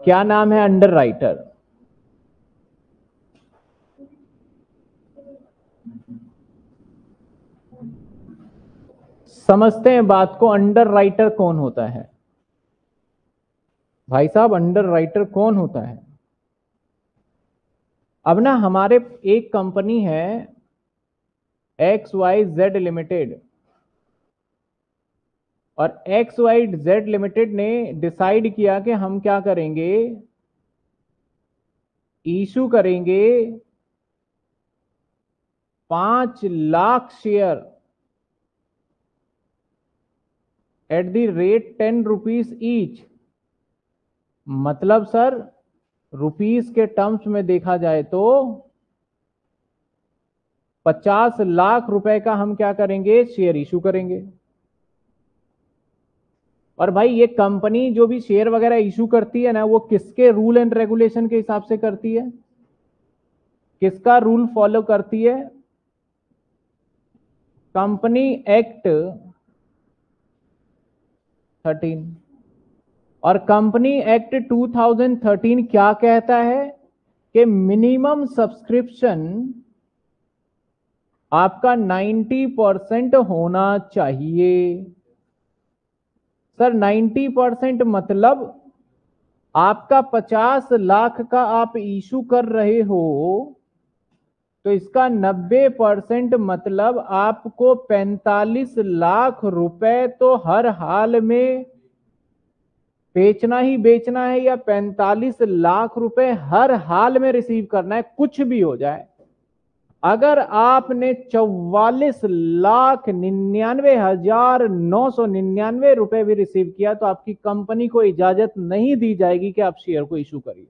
क्या नाम है अंडर राइटर? समझते हैं बात को, अंडर राइटर कौन होता है भाई साहब? अंडर राइटर कौन होता है? अब ना हमारे एक कंपनी है XYZ लिमिटेड, और XYZ लिमिटेड ने डिसाइड किया कि हम क्या करेंगे, इशू करेंगे 5 lakh share at the rate 10 rupees each. मतलब सर रुपीस के टर्म्स में देखा जाए तो 50 लाख रुपए का हम क्या करेंगे, शेयर इशू करेंगे। और भाई ये कंपनी जो भी शेयर वगैरह इशू करती है ना, वो किसके रूल एंड रेगुलेशन के हिसाब से करती है? किसका रूल फॉलो करती है? Company act 13। और कंपनी एक्ट 2013 क्या कहता है कि मिनिमम सब्सक्रिप्शन आपका 90% होना चाहिए। सर 90% मतलब आपका 50 लाख का आप इशू कर रहे हो तो इसका 90% मतलब आपको 45 लाख रुपए तो हर हाल में बेचना ही बेचना है, या 45 लाख रुपए हर हाल में रिसीव करना है, कुछ भी हो जाए। अगर आपने 44,99,999 रुपए भी रिसीव किया तो आपकी कंपनी को इजाजत नहीं दी जाएगी कि आप शेयर को इशू करिए,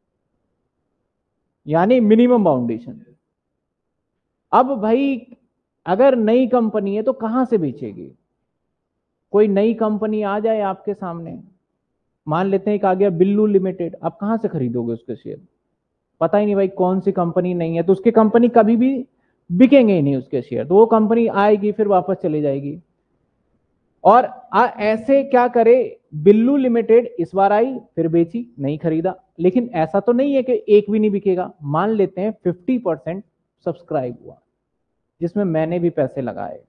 यानी मिनिमम बाउंडेशन। अब भाई अगर नई कंपनी है तो कहां से बेचेगी? कोई नई कंपनी आ जाए आपके सामने, मान लेते हैं एक आ गया बिल्लू लिमिटेड, आप कहां से खरीदोगे उसके शेयर? पता ही नहीं भाई कौन सी कंपनी नहीं है, तो उसकी कंपनी कभी भी बिकेंगे ही नहीं उसके शेयर, तो वो कंपनी आएगी फिर वापस चली जाएगी। और ऐसे क्या करे, बिल्लू लिमिटेड इस बार आई फिर बेची, नहीं खरीदा, लेकिन ऐसा तो नहीं है कि एक भी नहीं बिकेगा। मान लेते हैं 50% सब्सक्राइब हुआ, जिसमें मैंने भी पैसे लगाए।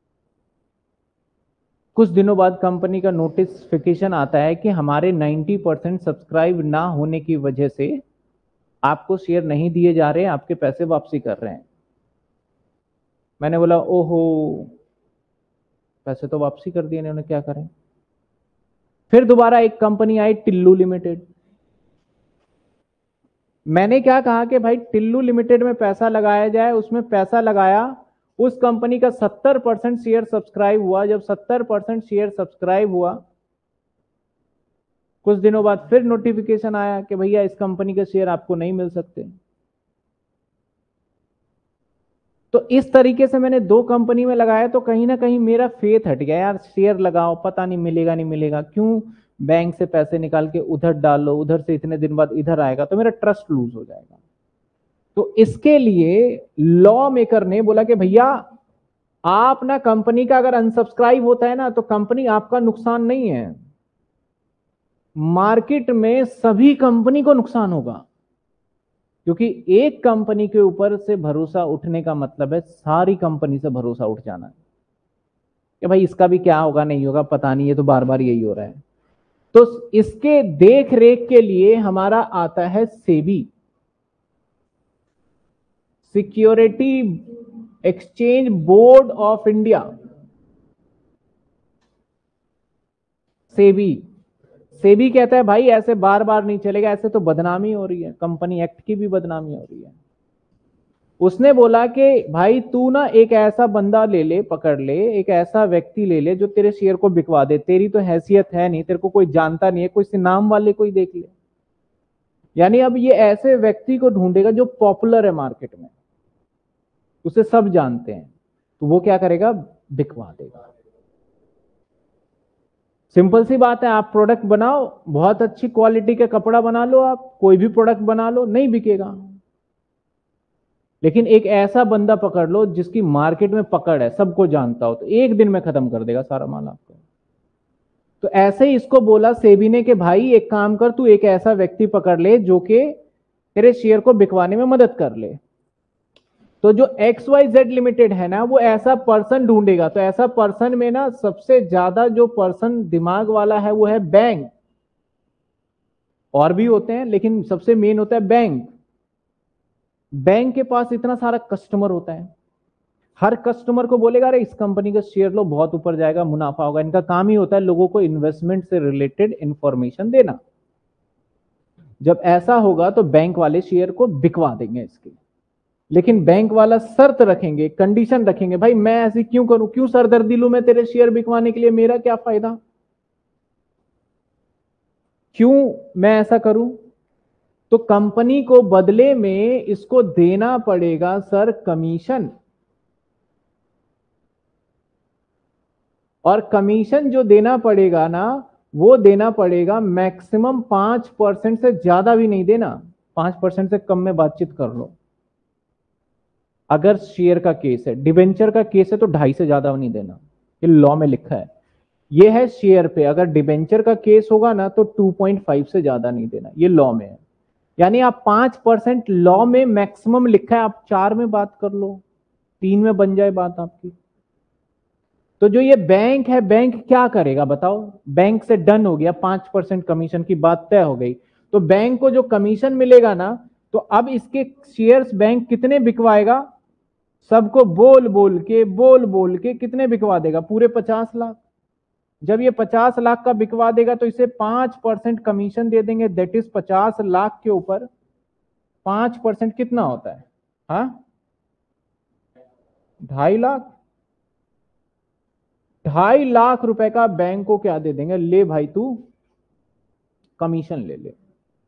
कुछ दिनों बाद कंपनी का नोटिफिकेशन आता है कि हमारे 90% सब्सक्राइब ना होने की वजह से आपको शेयर नहीं दिए जा रहे हैं, आपके पैसे वापसी कर रहे हैं। मैंने बोला ओहो, पैसे तो वापसी कर दिए इन्होंने, क्या करें? फिर दोबारा एक कंपनी आई टिल्लू लिमिटेड। मैंने क्या कहा कि भाई टिल्लू लिमिटेड में पैसा लगाया जाए, उसमें पैसा लगाया, उस कंपनी का 70% शेयर सब्सक्राइब हुआ। जब 70% शेयर सब्सक्राइब हुआ, कुछ दिनों बाद फिर नोटिफिकेशन आया कि भैया इस कंपनी के शेयर आपको नहीं मिल सकते। तो इस तरीके से मैंने 2 कंपनी में लगाया, तो कहीं ना कहीं मेरा फेथ हट गया, यार शेयर लगाओ, पता नहीं मिलेगा नहीं मिलेगा, क्यों बैंक से पैसे निकाल के उधर डालो, उधर से इतने दिन बाद इधर आएगा, तो मेरा ट्रस्ट लूज हो जाएगा। तो इसके लिए लॉ मेकर ने बोला कि भैया आप ना, कंपनी का अगर अनसब्सक्राइब होता है ना, तो कंपनी आपका नुकसान नहीं है, मार्केट में सभी कंपनी को नुकसान होगा। क्योंकि एक कंपनी के ऊपर से भरोसा उठने का मतलब है सारी कंपनी से भरोसा उठ जाना है कि भाई इसका भी क्या होगा नहीं होगा पता नहीं, ये तो बार बार यही हो रहा है। तो इसके देख रेख के लिए हमारा आता है SEBI, security exchange board of India, SEBI. SEBI कहता है भाई ऐसे बार बार नहीं चलेगा, ऐसे तो बदनामी हो रही है, कंपनी एक्ट की भी बदनामी हो रही है। उसने बोला कि भाई तू ना एक ऐसा बंदा ले ले, पकड़ ले, एक ऐसा व्यक्ति ले ले जो तेरे शेयर को बिकवा दे, तेरी तो हैसियत है नहीं, तेरे को कोई जानता नहीं है, कोई नाम वाले कोई देख ले। यानी अब ये ऐसे व्यक्ति को ढूंढेगा जो पॉपुलर है मार्केट में, उसे सब जानते हैं, तो वो क्या करेगा, बिकवा देगा। सिंपल सी बात है, आप प्रोडक्ट बनाओ, बहुत अच्छी क्वालिटी का कपड़ा बना लो, आप कोई भी प्रोडक्ट बना लो, नहीं बिकेगा। लेकिन एक ऐसा बंदा पकड़ लो जिसकी मार्केट में पकड़ है, सबको जानता हो, तो एक दिन में खत्म कर देगा सारा माल आपको। तो ऐसे ही इसको बोला सेबी ने कि भाई एक काम कर, तू एक ऐसा व्यक्ति पकड़ ले जो कि तेरे शेयर को बिकवाने में मदद कर ले। तो जो XYZ लिमिटेड है ना, वो ऐसा पर्सन ढूंढेगा। तो ऐसा पर्सन में ना सबसे ज्यादा जो पर्सन दिमाग वाला है वो है बैंक। और भी होते हैं लेकिन सबसे मेन होता है बैंक। बैंक के पास इतना सारा कस्टमर होता है, हर कस्टमर को बोलेगा अरे इस कंपनी का शेयर लो, बहुत ऊपर जाएगा, मुनाफा होगा। इनका काम ही होता है लोगों को इन्वेस्टमेंट से रिलेटेड इंफॉर्मेशन देना। जब ऐसा होगा तो बैंक वाले शेयर को बिकवा देंगे इसके। लेकिन बैंक वाला शर्त रखेंगे, कंडीशन रखेंगे, भाई मैं ऐसी क्यों करूं, क्यों सरदर्दी लूं मैं तेरे शेयर बिकवाने के लिए, मेरा क्या फायदा, क्यों मैं ऐसा करूं। तो कंपनी को बदले में इसको देना पड़ेगा सर कमीशन। और कमीशन जो देना पड़ेगा ना, वो देना पड़ेगा मैक्सिमम 5% से ज्यादा भी नहीं देना। 5% से कम में बातचीत कर लो। अगर शेयर का केस है, डिबेंचर का केस है तो 2.5 से ज्यादा नहीं देना, ये लॉ में लिखा है। ये है शेयर पे। अगर डिबेंचर का केस होगा ना तो 2.5 से ज्यादा नहीं देना, ये लॉ में है। यानी आप 5% लॉ में मैक्सिमम लिखा है, आप 4 में बात कर लो, 3 में बन जाए बात आपकी। तो जो ये बैंक है, बैंक क्या करेगा बताओ। बैंक से डन हो गया, 5% कमीशन की बात तय हो गई। तो बैंक को जो कमीशन मिलेगा ना, तो अब इसके शेयर्स बैंक कितने बिकवाएगा, सबको बोल बोल के कितने बिकवा देगा, पूरे 50 लाख। जब ये 50 लाख का बिकवा देगा तो इसे 5% कमीशन दे देंगे। दैट इज 50 लाख के ऊपर 5% कितना होता है, हाँ 2.5 लाख। 2.5 लाख रुपए का बैंक को क्या दे देंगे, ले भाई तू कमीशन ले ले।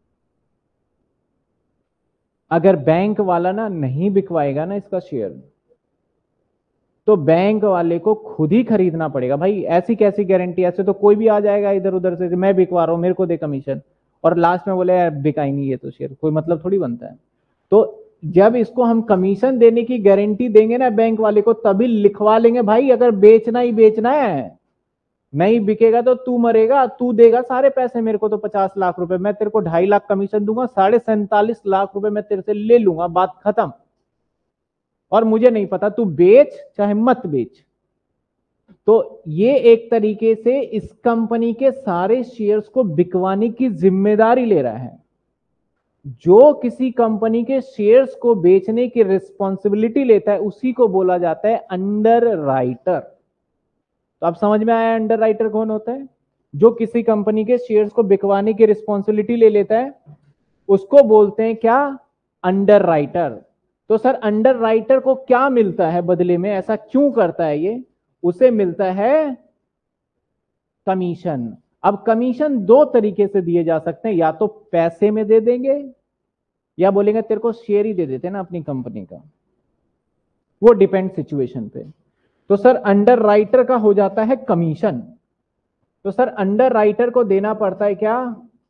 अगर बैंक वाला ना नहीं बिकवाएगा ना इसका शेयर, तो बैंक वाले को खुद ही खरीदना पड़ेगा। भाई ऐसी कैसी गारंटी, ऐसे तो कोई भी आ जाएगा इधर उधर से, मैं बिकवा रहा हूं मेरे को दे कमीशन, और लास्ट में बोले यार बिका ही नहीं ये तो शेयर, कोई मतलब थोड़ी बनता है। तो जब इसको हम कमीशन देने की गारंटी देंगे ना बैंक वाले को, तभी लिखवा लेंगे भाई अगर बेचना ही बेचना है, नहीं बिकेगा तो तू मरेगा, तू देगा सारे पैसे मेरे को। तो 50 लाख रुपए मैं तेरे को 2.5 लाख कमीशन दूंगा, 47.5 लाख रुपए मैं तेरे से ले लूंगा, बात खत्म। और मुझे नहीं पता तू बेच चाहे मत बेच। तो ये एक तरीके से इस कंपनी के सारे शेयर्स को बिकवाने की जिम्मेदारी ले रहा है। जो किसी कंपनी के शेयर्स को बेचने की रिस्पॉन्सिबिलिटी लेता है उसी को बोला जाता है अंडर राइटर। तो अब समझ में आया अंडर राइटर कौन होता है। जो किसी कंपनी के शेयर्स को बिकवाने की रिस्पॉन्सिबिलिटी ले लेता है उसको बोलते हैं क्या, अंडर राइटर। तो सर अंडर राइटर को क्या मिलता है बदले में, ऐसा क्यों करता है ये, उसे मिलता है कमीशन। अब कमीशन 2 तरीके से दिए जा सकते हैं, या तो पैसे में दे देंगे या बोलेंगे तेरे को शेयर ही दे देते हैं ना अपनी कंपनी का, वो डिपेंड सिचुएशन पे। तो सर अंडर राइटर का हो जाता है कमीशन। तो सर अंडर राइटर को देना पड़ता है क्या,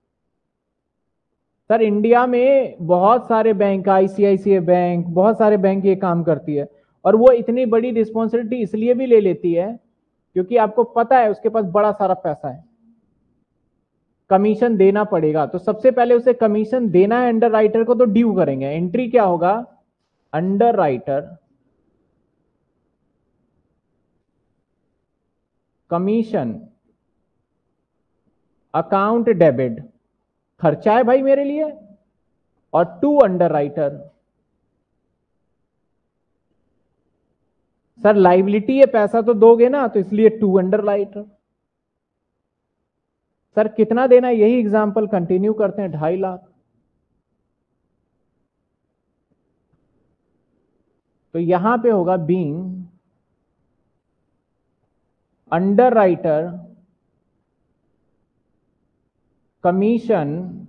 सर इंडिया में बहुत सारे बैंक, ICICI बैंक, बहुत सारे बैंक ये काम करती है। और वो इतनी बड़ी रिस्पॉन्सिबिलिटी इसलिए भी ले लेती है क्योंकि आपको पता है उसके पास बड़ा सारा पैसा है, कमीशन देना पड़ेगा। तो सबसे पहले उसे कमीशन देना है अंडर राइटर को, तो ड्यू करेंगे। एंट्री क्या होगा, underwriter commission account debit, खर्चा है भाई मेरे लिए, और to underwriter, sir liability है पैसा तो दोगे ना, तो इसलिए टू अंडर राइटर। सर कितना देना है, यही एग्जांपल कंटिन्यू करते हैं, 2.5 लाख। तो यहां पे होगा being underwriter commission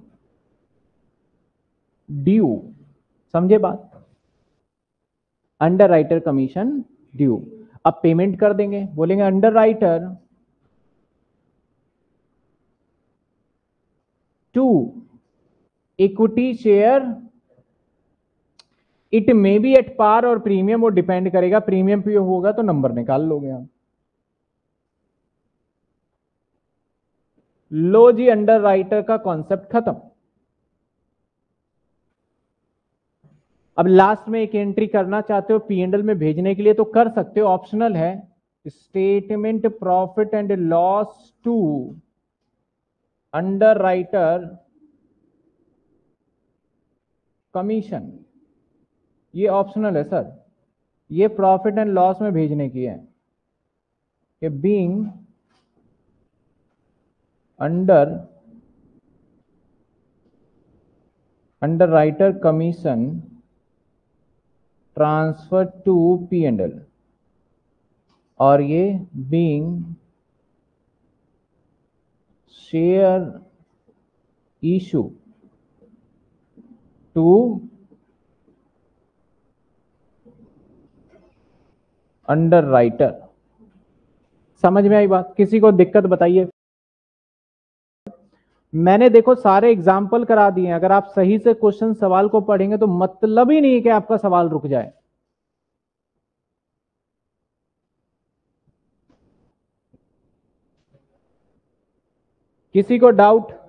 due, समझे बात, अंडर राइटर कमीशन ड्यू। अब पेमेंट कर देंगे, बोलेंगे underwriter to equity share, it may be at par और प्रीमियम, वो डिपेंड करेगा, प्रीमियम पे होगा तो नंबर निकाल लोगे आप। लो जी, अंडर राइटर का कॉन्सेप्ट खत्म। अब लास्ट में एक एंट्री करना चाहते हो P&L में भेजने के लिए तो कर सकते हो, ऑप्शनल है। Statement profit and loss to underwriter commission, ये ऑप्शनल है सर। ये प्रॉफिट एंड लॉस में भेजने की है कि being underwriter commission transfer to P&L, और ये being share issue to underwriter. समझ में आई बात? किसी को दिक्कत बताइए। मैंने देखो सारे एग्जाम्पल करा दिए हैं, अगर आप सही से क्वेश्चन सवाल को पढ़ेंगे तो मतलब ही नहीं है कि आपका सवाल रुक जाए। किसी को डाउट?